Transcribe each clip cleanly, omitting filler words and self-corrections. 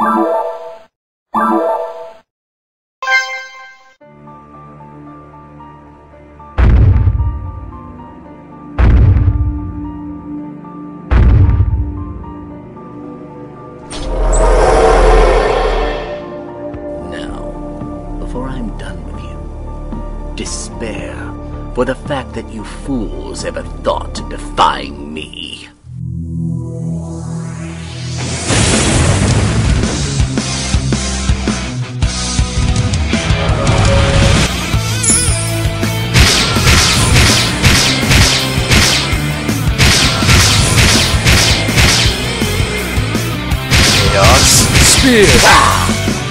Before I'm done with you, despair for the fact that you fools ever thought of defying me. Chaos Spear!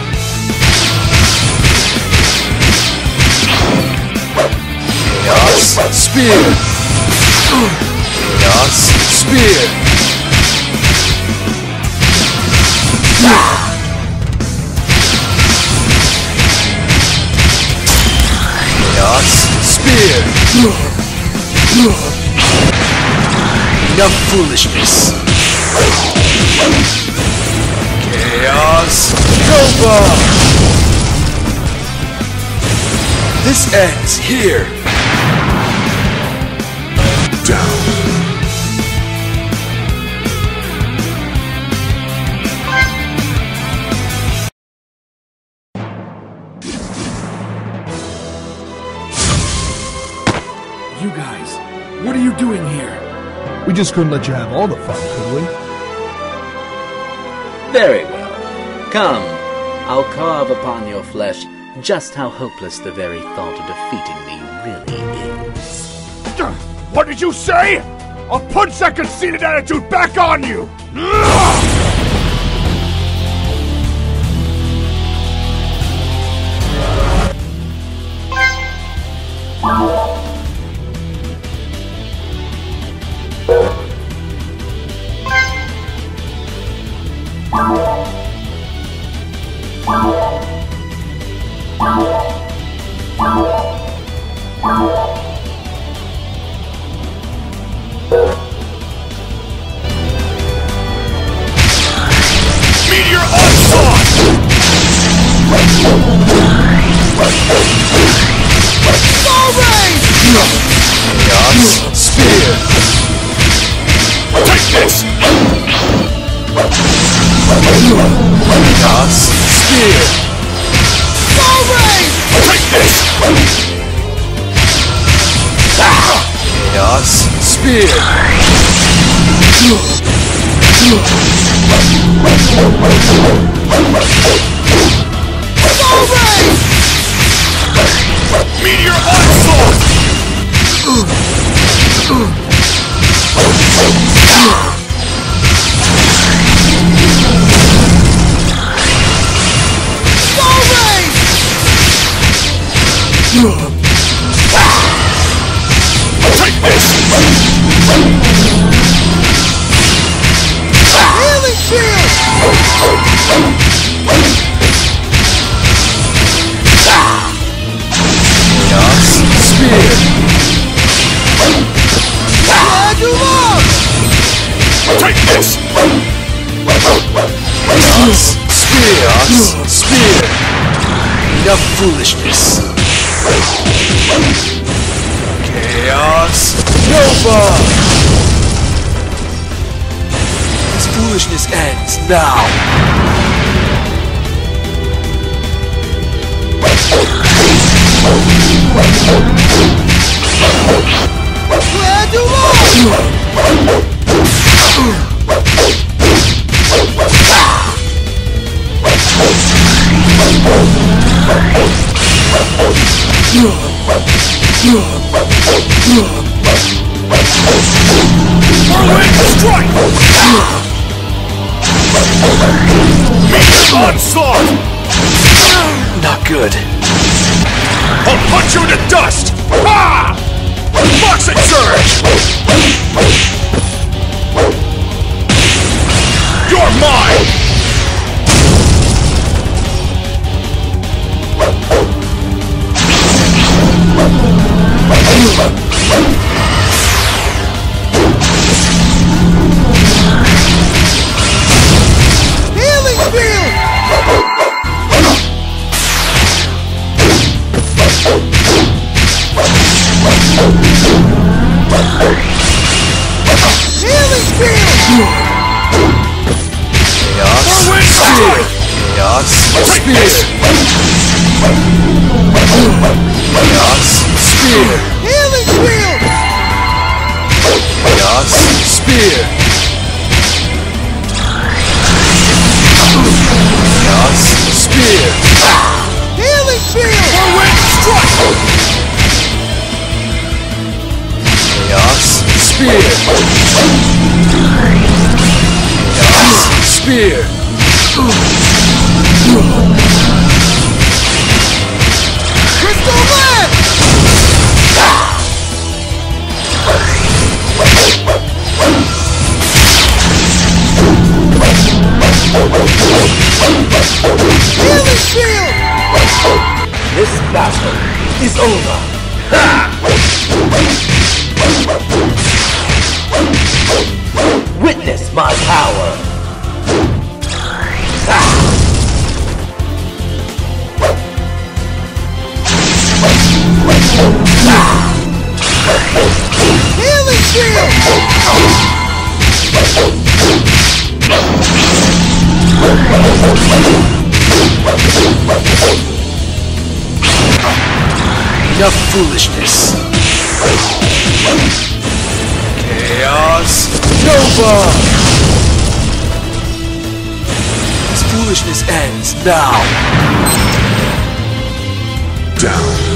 Chaos Spear! Chaos Spear! Chaos Spear! Enough foolishness! Chaos Nova! This ends here! Down. You guys, what are you doing here? We just couldn't let you have all the fun, could we? Very well. Come, I'll carve upon your flesh just how hopeless the very thought of defeating me really is. What did you say? I'll punch that conceited attitude back on you! Meteor onslaught! Soul Ray! Chaos Spear! Take this! Chaos Spear! Soul Ray! Take this! Chaos Spear! Soul Ray! Meteor onslaught! Soul Ray! Take this! Healing shield! Chaos Spear! Pendulum! Take this! Chaos Spear! Chaos Spear! Enough foolishness! Chaos Nova! This foolishness ends now! Whirlwind strike! Meteor onslaught! Not good. I'll punch you into dust! Ha! Boxing surge! You're mine! Healing field! Spear! Chaos Spear! Healing shield! Chaos Spear! Chaos Spear! Healing shield! Chaos Spear! Chaos Spear! Crystal Lance! Healing shield! This battle is over. Witness my power. Healing shield! Enough foolishness! Chaos Nova! This foolishness ends now! Down.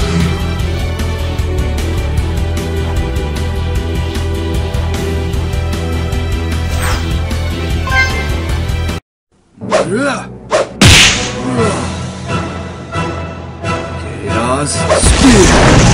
Chaos Spear!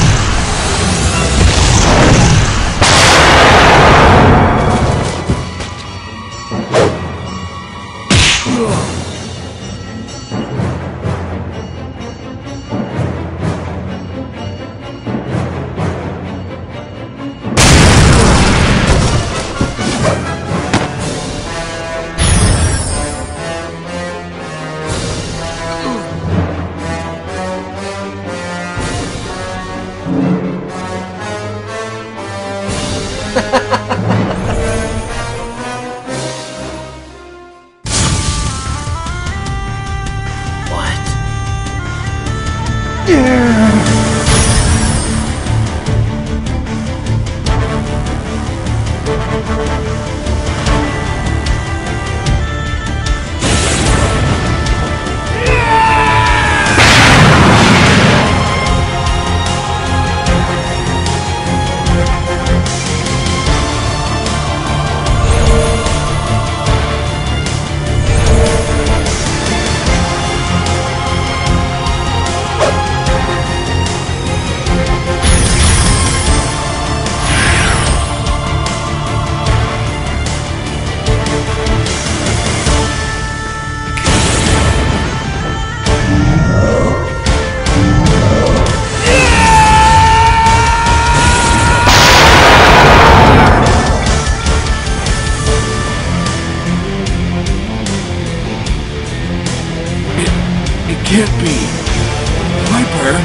Can't be. Viper?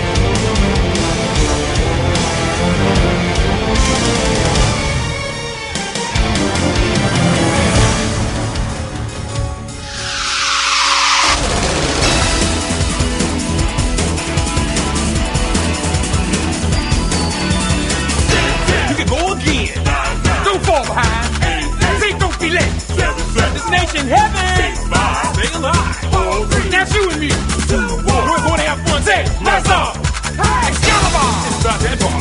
You can go again. Don't fall behind. Say don't be late. Destination heaven. Stay alive. Now you and me. We're going to have fun. Say, let's go. Excalibur. It's about that part.